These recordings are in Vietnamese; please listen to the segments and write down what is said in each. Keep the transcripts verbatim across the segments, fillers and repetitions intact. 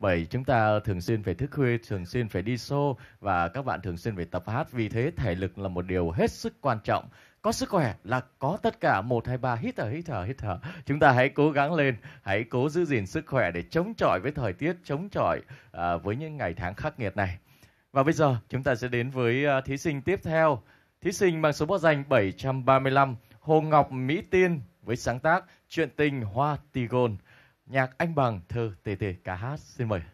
Bởi chúng ta thường xuyên phải thức khuya, thường xuyên phải đi show và các bạn thường xuyên phải tập hát. Vì thế thể lực là một điều hết sức quan trọng. Có sức khỏe là có tất cả. Một, hai, ba, hít thở, hít thở, hít thở. Chúng ta hãy cố gắng lên, hãy cố giữ gìn sức khỏe để chống chọi với thời tiết, chống chọi à, với những ngày tháng khắc nghiệt này. Và bây giờ chúng ta sẽ đến với uh, thí sinh tiếp theo. Thí sinh mang số báo danh bảy trăm ba mươi lăm, Hồ Ngọc Mỹ Tiên với sáng tác Chuyện tình Hoa Tigon. Nhạc Anh Bằng, thơ tê tê ca hát. Xin mời.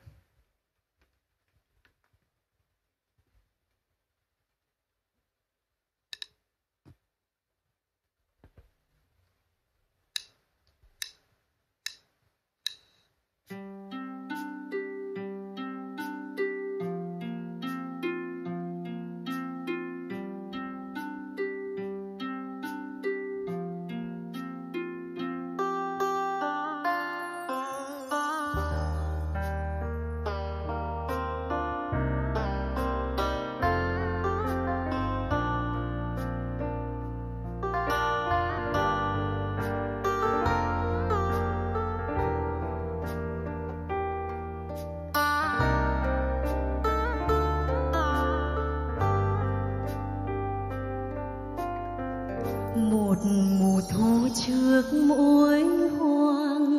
Một mùa thu trước mỗi hoàng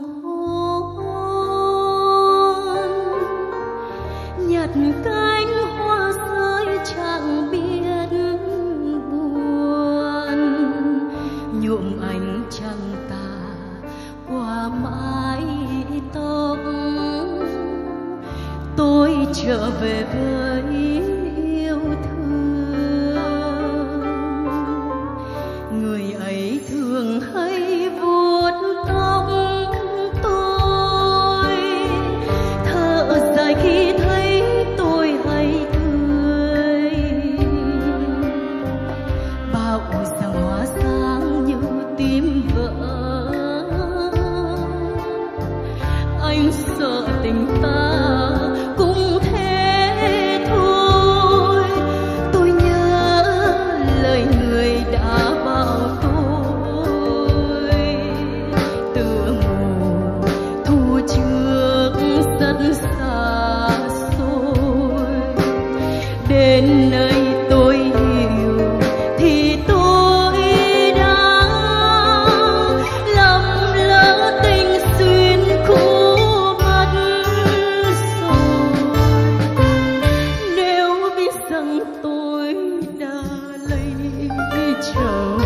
hôn, nhặt cánh hoa rơi chẳng biết buồn, nhuộm ánh trăng tà qua mái tóc. Tôi trở về với yêu thương, người ấy thường hay vuốt tóc tôi, thở dài khi thấy tôi hay cười, bao rằng hoa sáng như tim vỡ. Anh sợ tình ta cũng thế thôi, tôi nhớ lời người đã bảo tôi. Từ mùa thu trước rất xa xôi, đến nơi tôi hiểu thì tôi đã lầm lỡ tình xuyên khu mất rồi. Nếu biết rằng tôi đã lấy chồng,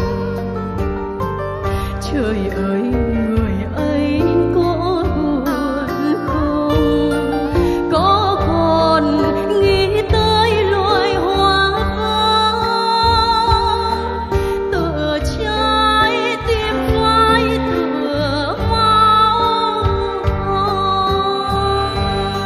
trời ơi người ấy có buồn không, có còn nghĩ tới loài hoa vàng tựa trái tim phai tựa máu hồng.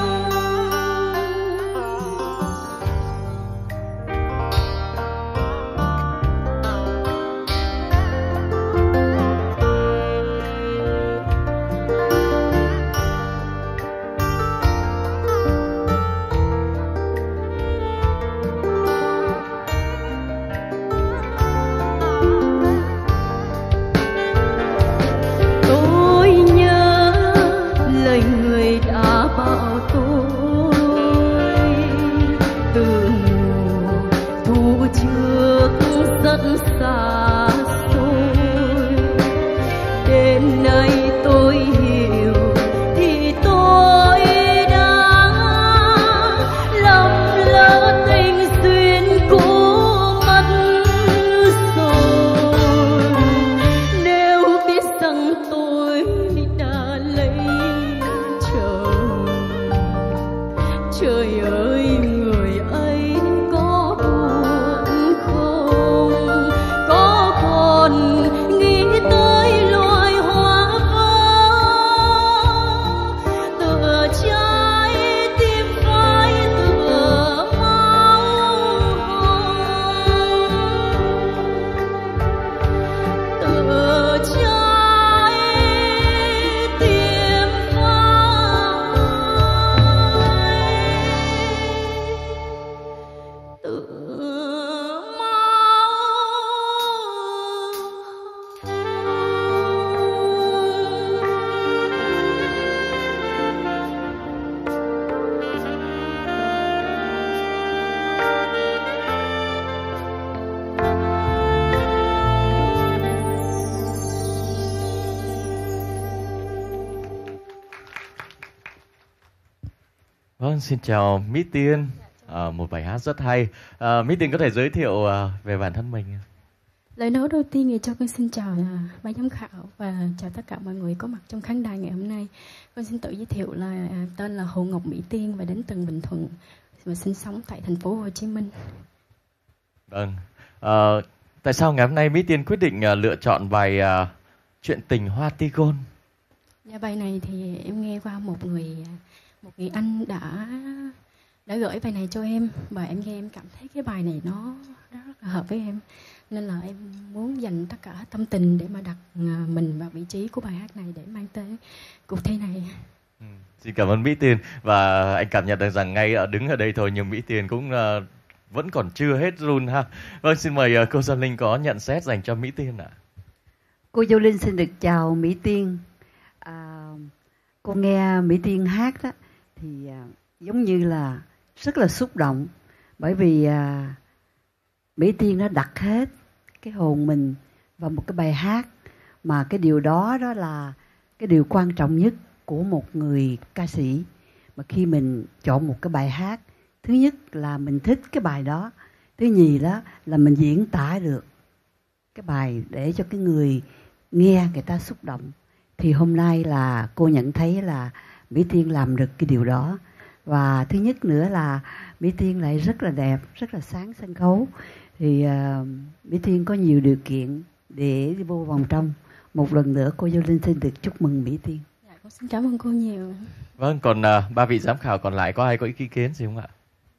Tôi nhớ lời người đã bảo tôi. Từ mùa thu trước rất xa xôi, đến nay tôi hiểu thì tôi đã lầm lỡ tình duyên cũ mất rồi. Nếu biết rằng tôi đã lấy chồng, trời ơi người ấy có buồn không, có còn nghĩ tới loài hoa vàng Vâng, xin chào Mỹ Tiên. À, một bài hát rất hay. À, Mỹ Tiên có thể giới thiệu à, về bản thân mình. Lời nói đầu tiên thì cho con xin chào à, ban giám khảo và chào tất cả mọi người có mặt trong khán đài ngày hôm nay. Con xin tự giới thiệu là à, tên là Hồ Ngọc Mỹ Tiên và đến từ Bình Thuận và sinh sống tại thành phố Hồ Chí Minh. Vâng. À, tại sao ngày hôm nay Mỹ Tiên quyết định à, lựa chọn bài à, Chuyện tình Hoa Tigon? Dạ, bài này thì em nghe qua một người một người anh đã đã gửi bài này cho em và em nghe em cảm thấy cái bài này nó rất là hợp với em, nên là em muốn dành tất cả tâm tình để mà đặt mình vào vị trí của bài hát này để mang tới cuộc thi này. Ừ, xin cảm ơn Mỹ Tiên. Và anh cảm nhận được rằng ngay ở đứng ở đây thôi nhưng Mỹ Tiên cũng uh, vẫn còn chưa hết run ha. Vâng, xin mời uh, cô Giao Linh có nhận xét dành cho Mỹ Tiên ạ. Cô Giao Linh xin được chào Mỹ Tiên. À, cô nghe Mỹ Tiên hát đó thì à, giống như là rất là xúc động, bởi vì à, Mỹ Tiên đã đặt hết cái hồn mình vào một cái bài hát, mà cái điều đó đó là cái điều quan trọng nhất của một người ca sĩ. Mà khi mình chọn một cái bài hát, thứ nhất là mình thích cái bài đó, thứ nhì đó là mình diễn tả được cái bài để cho cái người nghe người ta xúc động. Thì hôm nay là cô nhận thấy là Mỹ Tiên làm được cái điều đó. Và thứ nhất nữa là Mỹ Tiên lại rất là đẹp, rất là sáng sân khấu. Thì uh, Mỹ Tiên có nhiều điều kiện để đi vô vòng trong. Một lần nữa cô Giao Linh xin được chúc mừng Mỹ Tiên. Dạ, con xin cảm ơn cô nhiều. Vâng, còn uh, ba vị giám khảo còn lại có ai có ý kiến gì không ạ?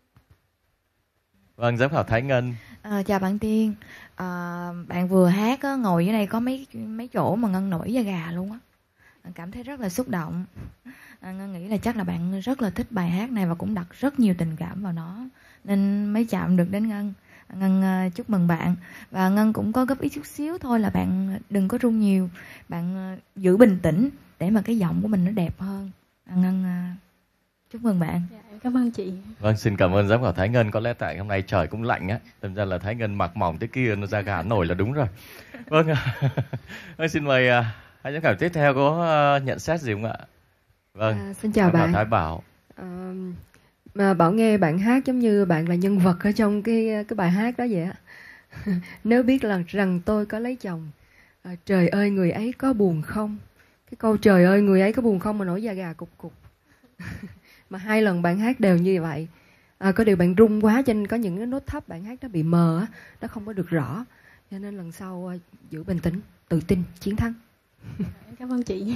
Vâng, giám khảo Thái Ngân. À, chào bạn Tiên. À, bạn vừa hát á, ngồi dưới đây có mấy mấy chỗ mà Ngân nổi da gà luôn á. Cảm thấy rất là xúc động. À, Ngân nghĩ là chắc là bạn rất là thích bài hát này và cũng đặt rất nhiều tình cảm vào nó nên mới chạm được đến Ngân. Ngân uh, chúc mừng bạn. Và Ngân cũng có góp ý chút xíu thôi là bạn đừng có run nhiều, bạn uh, giữ bình tĩnh để mà cái giọng của mình nó đẹp hơn. À, Ngân uh, chúc mừng bạn. Dạ, em cảm ơn chị. Vâng, xin cảm ơn giám khảo Thái Ngân. Có lẽ tại hôm nay trời cũng lạnh á, thành ra là Thái Ngân mặc mỏng thế kia nó da gà nổi là đúng rồi. Vâng, vâng xin mời uh, hai giám khảo tiếp theo có uh, nhận xét gì không ạ? Vâng, à, xin chào bạn. Thái Bảo. À, mà Bảo nghe bạn hát giống như bạn là nhân vật ở trong cái cái bài hát đó vậy á. Nếu biết là rằng tôi có lấy chồng, à, trời ơi người ấy có buồn không? Cái câu trời ơi người ấy có buồn không mà nổi da gà cục cục. Mà hai lần bạn hát đều như vậy. À, có điều bạn rung quá cho nên có những cái nốt thấp bạn hát nó bị mờ á, nó không có được rõ. Cho nên lần sau uh, giữ bình tĩnh, tự tin, chiến thắng. Em cảm ơn chị.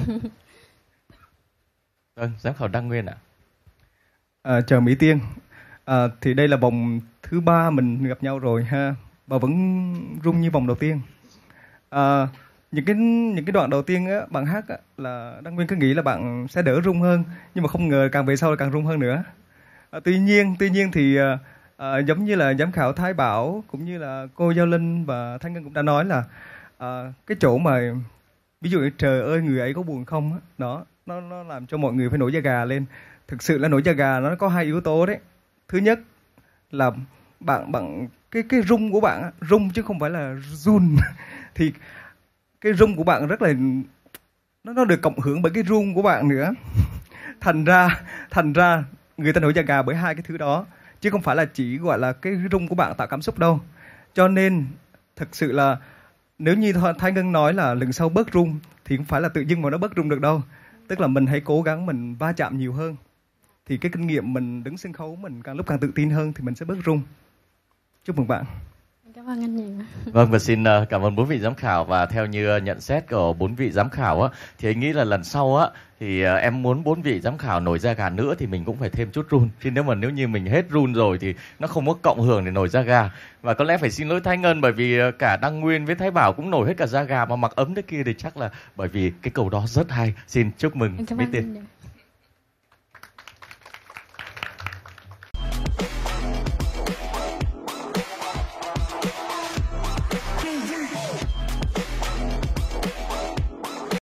Vâng, giám khảo Đăng Nguyên ạ. À, chào Mỹ Tiên. À, thì đây là vòng thứ ba mình gặp nhau rồi ha. Bà vẫn rung như vòng đầu tiên. À, những cái những cái đoạn đầu tiên á, bạn hát á, là Đăng Nguyên cứ nghĩ là bạn sẽ đỡ rung hơn, nhưng mà không ngờ càng về sau là càng rung hơn nữa. À, tuy nhiên tuy nhiên thì à, à, giống như là giám khảo Thái Bảo cũng như là cô Giao Linh và Thanh Ngân cũng đã nói là à, cái chỗ mà ví dụ như trời ơi người ấy có buồn không á, đó nó nó làm cho mọi người phải nổi da gà lên. Thực sự là nổi da gà nó có hai yếu tố đấy. Thứ nhất là bạn bạn cái cái rung của bạn rung chứ không phải là run. Thì cái rung của bạn rất là nó nó được cộng hưởng bởi cái rung của bạn nữa. thành ra thành ra người ta nổi da gà bởi hai cái thứ đó, chứ không phải là chỉ gọi là cái rung của bạn tạo cảm xúc đâu. Cho nên thực sự là nếu như Thái Ngân nói là lần sau bớt rung thì không phải là tự dưng mà nó bớt rung được đâu. Tức là mình hãy cố gắng mình va chạm nhiều hơn, thì cái kinh nghiệm mình đứng sân khấu mình càng lúc càng tự tin hơn thì mình sẽ bớt rung. Chúc mừng bạn. Cảm ơn anh nhiều. Vâng, và xin cảm ơn bốn vị giám khảo. Và theo như nhận xét của bốn vị giám khảo á, thì anh nghĩ là lần sau á thì em muốn bốn vị giám khảo nổi da gà nữa thì mình cũng phải thêm chút run. Chứ nếu mà nếu như mình hết run rồi thì nó không có cộng hưởng để nổi da gà. Và có lẽ phải xin lỗi Thái Ngân bởi vì cả Đăng Nguyên với Thái Bảo cũng nổi hết cả da gà mà mặc ấm thế kia thì chắc là bởi vì cái câu đó rất hay. Xin chúc mừng Mỹ Tiên.